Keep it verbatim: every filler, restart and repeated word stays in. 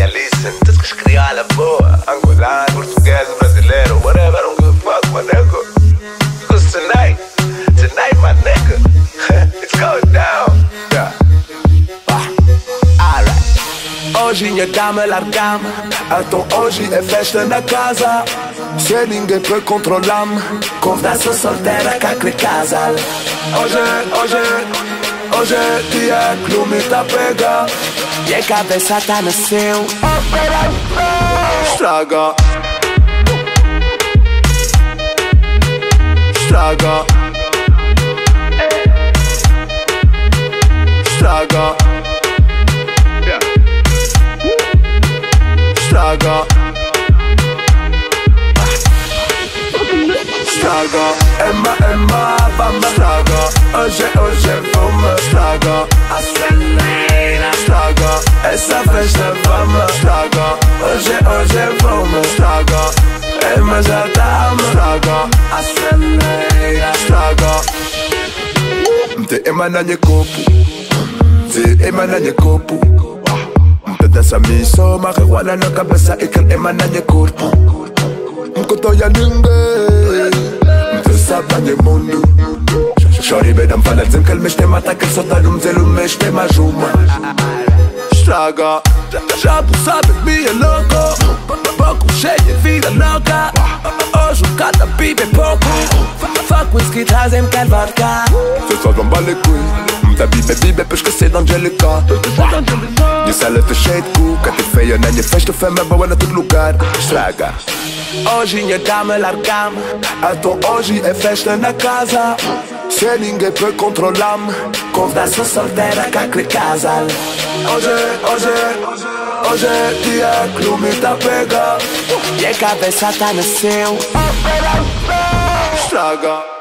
listen. Tudo que es criolla, boa, angolano, português, brasileiro, whatever, I don't give a fuck, my nigga. Cause tonight, tonight, my nigga, it's going down. Yeah. Ah, alright. Hoje minha cama larga-me, então hoje é festa na casa. Se ninguém pode controlar-me, conversa solteira com aquele casal. Hoje, hoje, hoje é dia que o me tá pega e a cabeça tá no céu. Estraga, estraga, estraga, estraga, estraga. Emma, Emma, vamos estraga. Hoje, hoje vamos estraga. Acelera, estraga. Essa festa vamos estraga. Hoje, hoje vamos estraga. Emma já tá estraga. Acelera, estraga. Mte Emma na nye copo, mte Emma na nye copo. Mte dessa missão, marihuana na cabeça e que Emma na nye corpo. Mkoto ya ninguém, mte sabanye mundo. Shorty bedam fala dizem que ele mexe mata que só tá no mzelo mexe majuma. Estraga, já por sabe me é louco. Pouco cheio de vida louca. Hoje o cada bibe é pouco. Fuck whisky trazem quer vodka. Se só vão vale coisa, mta bibe bibe pra esquecer da Angelica. Nisso ela tá cheia de cuca. Te feia na minha festa, fama boa na todo lugar. Estraga. Hoje minha cama larga-me, então hoje é festa na casa. Se ninguém pode controlar-me, conversa solteira com aquele casal. Hoje, hoje, hoje é dia que o me tá pega e a cabeça tá no céu. Estraga.